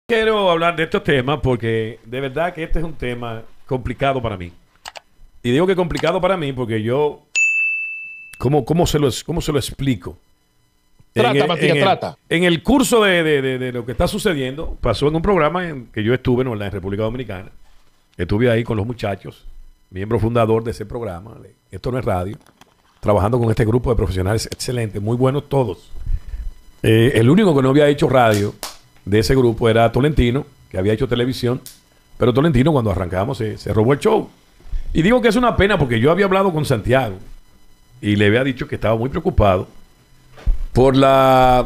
Quiero hablar de estos temas porque de verdad que este es un tema complicado para mí. Y digo que complicado para mí porque yo, ¿cómo se lo explico? Trata, Matías, trata. En el curso de lo que está sucediendo, pasó en un programa en que yo estuve, ¿no?, en República Dominicana. Estuve ahí con los muchachos, miembro fundador de ese programa. Esto no es radio. Trabajando con este grupo de profesionales excelentes, muy buenos todos. El único que no había hecho radio de ese grupo era Tolentino, que había hecho televisión, pero Tolentino cuando arrancamos se robó el show. Y digo que es una pena porque yo había hablado con Santiago y le había dicho que estaba muy preocupado por la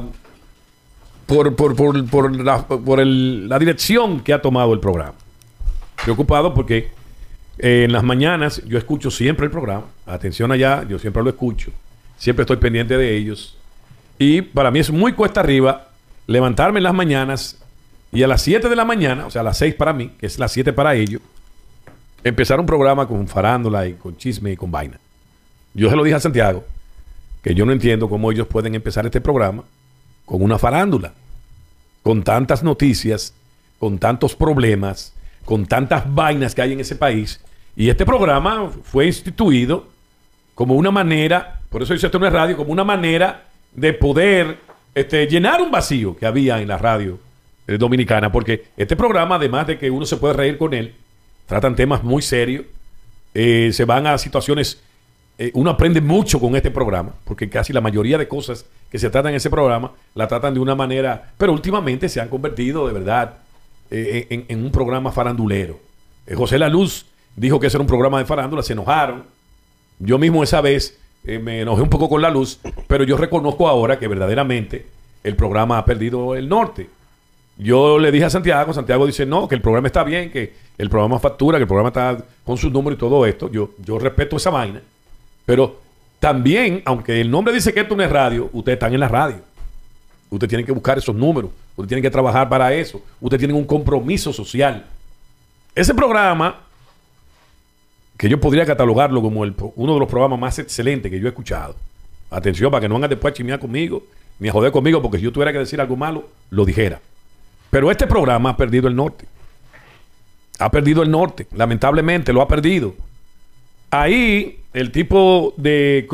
la dirección que ha tomado el programa. Preocupado porque en las mañanas yo escucho siempre el programa. Atención allá, yo siempre lo escucho. Siempre estoy pendiente de ellos. Y para mí es muy cuesta arriba levantarme en las mañanas y a las 7 de la mañana, o sea, a las 6 para mí, que es las 7 para ellos, empezar un programa con farándula y con chisme y con vaina. Yo se lo dije a Santiago, que yo no entiendo cómo ellos pueden empezar este programa con una farándula, con tantas noticias, con tantos problemas, con tantas vainas que hay en ese país. Y este programa fue instituido como una manera, por eso dice esto no es radio, como una manera de poder llenar un vacío que había en la radio dominicana, porque este programa, además de que uno se puede reír con él, tratan temas muy serios, se van a situaciones, uno aprende mucho con este programa, porque casi la mayoría de cosas que se tratan en ese programa, la tratan de una manera, pero últimamente se han convertido de verdad en un programa farandulero. José La Luz dijo que ese era un programa de farándula, se enojaron. Yo mismo esa vez me enojé un poco con La Luz, pero yo reconozco ahora que verdaderamente el programa ha perdido el norte. Yo le dije a Santiago dice no, que el programa está bien, que el programa factura, que el programa está con sus números y todo esto. Yo respeto esa vaina, pero también, aunque el nombre dice que esto no es radio, ustedes están en la radio. Ustedes tienen que buscar esos números, ustedes tienen que trabajar para eso, ustedes tienen un compromiso social. Ese programa, que yo podría catalogarlo como uno de los programas más excelentes que yo he escuchado. Atención, para que no vengan después a chismear conmigo, ni a joder conmigo, porque si yo tuviera que decir algo malo, lo dijera. Pero este programa ha perdido el norte. Ha perdido el norte. Lamentablemente lo ha perdido. Ahí, el tipo de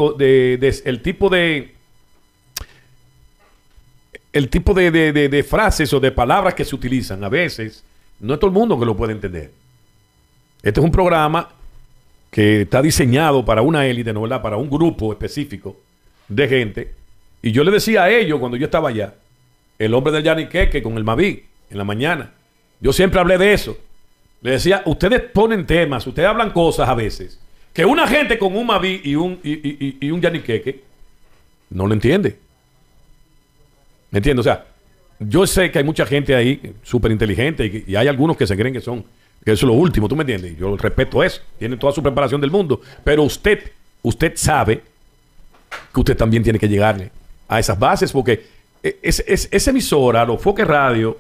frases o de palabras que se utilizan, a veces, no es todo el mundo que lo puede entender. Este es un programa que está diseñado para una élite, ¿no, verdad? Para un grupo específico de gente. Y yo le decía a ellos cuando yo estaba allá, el hombre del Yaniqueque con el Maví, en la mañana. Yo siempre hablé de eso. Le decía, ustedes ponen temas, ustedes hablan cosas a veces, que una gente con un Maví y un Yaniqueque no lo entiende. ¿Me entiendes? O sea, yo sé que hay mucha gente ahí súper inteligente y hay algunos que se creen que eso es lo último, ¿tú me entiendes? Yo respeto eso, tienen toda su preparación del mundo, pero usted sabe que usted también tiene que llegarle a esas bases, porque esa emisora, los Foques Radio,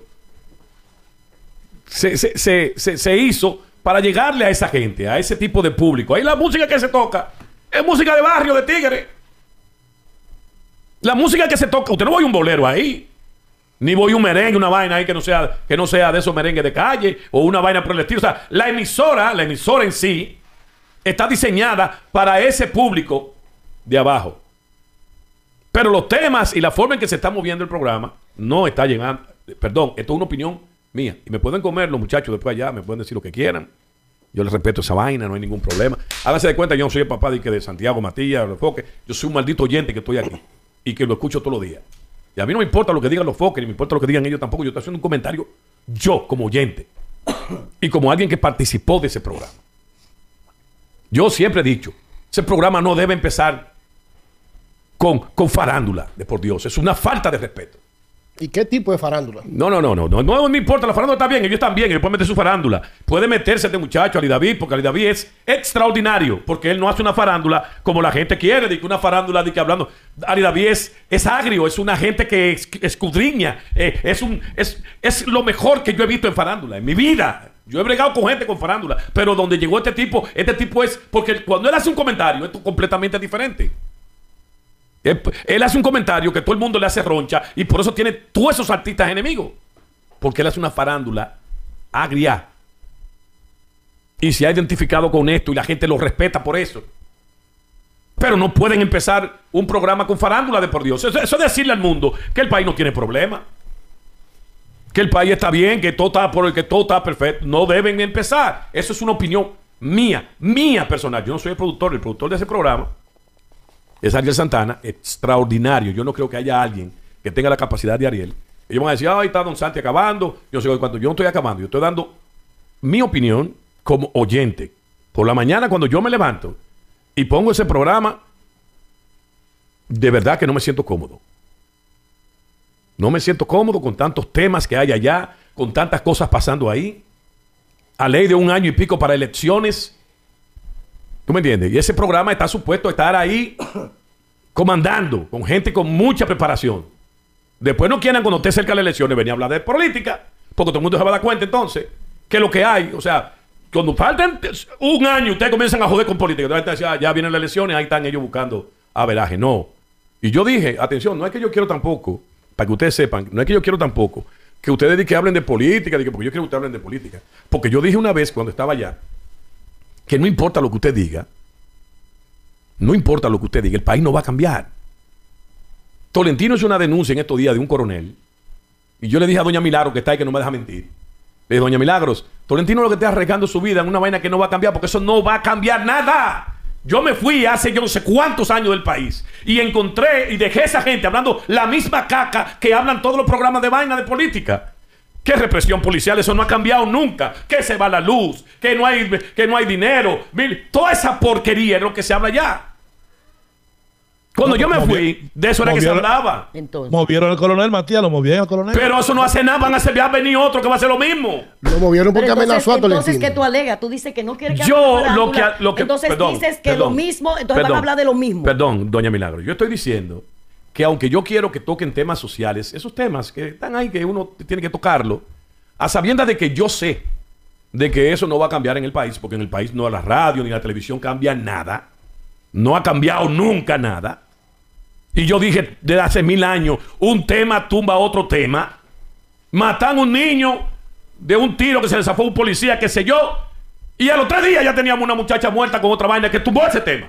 se hizo para llegarle a esa gente, a ese tipo de público. Ahí la música que se toca es música de barrio, de tigre. La música que se toca, usted no voy a un bolero ahí, ni voy a un merengue, una vaina ahí que no sea de esos merengues de calle o una vaina por el estilo. O sea, la emisora en sí está diseñada para ese público de abajo. Pero los temas y la forma en que se está moviendo el programa no está llegando. Perdón, esto es una opinión mía. Y me pueden comer los muchachos después allá, me pueden decir lo que quieran. Yo les respeto esa vaina, no hay ningún problema. Háganse de cuenta, yo no soy el papá de Santiago, Matías, los Foques. Yo soy un maldito oyente que estoy aquí y que lo escucho todos los días. Y a mí no me importa lo que digan los Foques, ni me importa lo que digan ellos tampoco. Yo estoy haciendo un comentario, yo como oyente y como alguien que participó de ese programa. Yo siempre he dicho, ese programa no debe empezar con farándula, de por Dios. Es una falta de respeto. ¿Y qué tipo de farándula? No me importa, la farándula está bien, ellos están bien, ellos pueden meter su farándula. Puede meterse este muchacho, Ali David, porque Ali David es extraordinario, porque él no hace una farándula como la gente quiere, de que una farándula de que hablando. Ali David es agrio, es una gente que escudriña, es lo mejor que yo he visto en farándula, en mi vida. Yo he bregado con gente con farándula, pero donde llegó este tipo es, porque cuando él hace un comentario, esto es completamente diferente. Él hace un comentario que todo el mundo le hace roncha y por eso tiene todos esos artistas enemigos. porque él hace una farándula agria. Y se ha identificado con esto y la gente lo respeta por eso. Pero no pueden empezar un programa con farándula, de por Dios. Eso es decirle al mundo que el país no tiene problema. Que el país está bien, que todo está perfecto. No deben empezar. Eso es una opinión mía personal. Yo no soy el productor de ese programa es Ariel Santana, extraordinario. Yo no creo que haya alguien que tenga la capacidad de Ariel. Ellos van a decir, ay, está Don Santi acabando. Yo sé cuando yo no estoy acabando, yo estoy dando mi opinión como oyente. Por la mañana, cuando yo me levanto y pongo ese programa, de verdad que no me siento cómodo. No me siento cómodo con tantos temas que hay allá, con tantas cosas pasando ahí. A ley de 1 año y pico para elecciones. ¿Tú me entiendes? Y ese programa está supuesto a estar ahí comandando, con gente con mucha preparación. Después no quieran, cuando esté cerca de las elecciones, venir a hablar de política, porque todo el mundo se va a dar cuenta entonces que lo que hay, o sea, cuando faltan 1 año, ustedes comienzan a joder con política. Entonces, ya vienen las elecciones, ahí están ellos buscando averaje. No. Y yo dije, atención, no es que yo quiero tampoco, para que ustedes sepan, no es que yo quiero tampoco que ustedes digan que hablen de política, porque yo quiero que ustedes hablen de política. Porque yo dije una vez cuando estaba allá, que no importa lo que usted diga, el país no va a cambiar. Tolentino hizo una denuncia en estos días de un coronel, y yo le dije a doña Milagros, que está ahí, que no me deja mentir. Le dije, doña Milagros, Tolentino lo que está arriesgando su vida en una vaina que no va a cambiar, porque eso no va a cambiar nada. Yo me fui hace yo no sé cuántos años del país y encontré y dejé a esa gente hablando la misma caca que hablan todos los programas de vaina de política. ¿Qué represión policial? Eso no ha cambiado nunca. Que se va la luz, que no hay dinero. Toda esa porquería es lo que se habla ya. Cuando yo me fui, de eso era que se hablaba. Entonces, movieron al coronel, Matías, lo movieron al coronel. Pero eso no hace nada, va a venir otro que va a hacer lo mismo. Lo movieron porque amenazó a Tolentino. Entonces, ¿qué tú alegas? Tú dices que no quieres que yo hable lo que entonces perdón, dices que perdón, lo mismo, entonces van a hablar de lo mismo. Perdón, doña Milagro, yo estoy diciendo que aunque yo quiero que toquen temas sociales, esos temas que están ahí que uno tiene que tocarlo, a sabiendas de que yo sé de que eso no va a cambiar en el país, porque en el país no la radio ni la televisión cambia nada. No ha cambiado nunca nada. Y yo dije desde hace 1000 años, un tema tumba otro tema. Matan a un niño de un tiro que se le zafó a un policía, qué sé yo. Y a los 3 días ya teníamos una muchacha muerta con otra vaina que tumbó ese tema.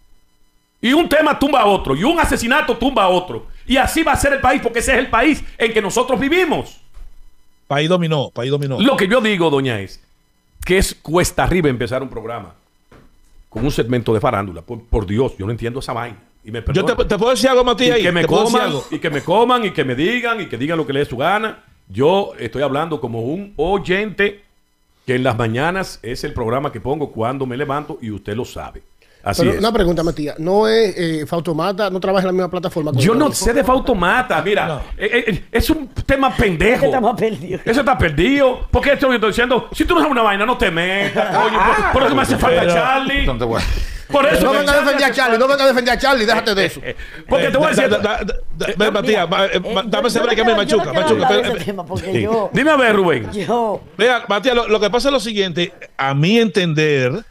Y un tema tumba a otro. Y un asesinato tumba a otro. Y así va a ser el país, porque ese es el país en que nosotros vivimos. País dominó. Lo que yo digo, doña, es que es cuesta arriba empezar un programa con un segmento de farándula. Por Dios, yo no entiendo esa vaina. Y me yo te puedo decir algo, Matías. Y que me coman, y que me digan, y que digan lo que les dé su gana. Yo estoy hablando como un oyente que en las mañanas es el programa que pongo cuando me levanto y usted lo sabe. Así Pero es. una pregunta, Matías. ¿No es Fautomata? ¿No trabaja en la misma plataforma? Yo no sé de Fautomata. Mira, no. Es un tema pendejo. Eso está perdido. Porque esto que estoy diciendo, si tú no sabes una vaina, no te metas. Coño, por eso me hace falta Charlie. Por eso no venga a defender a Charlie, déjate de eso. Porque te voy a decir. Matías, dame ese break a mí, Machuca. Dime a ver, Rubén. Mira, Matías, lo que pasa es lo siguiente. A mi entender,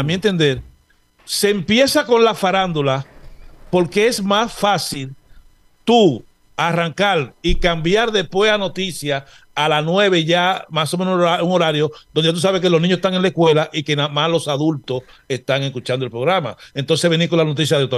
se empieza con la farándula porque es más fácil tú arrancar y cambiar después a noticias a las 9 ya, más o menos un horario donde tú sabes que los niños están en la escuela y que nada más los adultos están escuchando el programa. Entonces venir con la noticia de